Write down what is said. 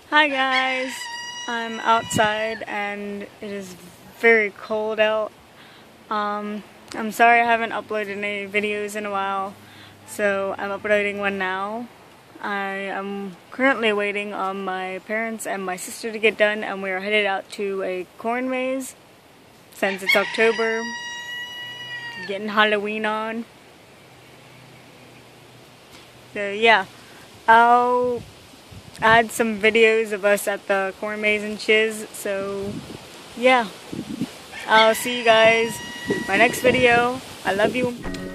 Hi guys, I'm outside and it is very cold out. I'm sorry I haven't uploaded any videos in a while, so I'm uploading one now. I am currently waiting on my parents and my sister to get done, and we are headed out to a corn maze since it's October, getting Halloween on. So yeah, I'll add some videos of us at the corn maze and shiz. So yeah, I'll see you guys in my next video. I love you.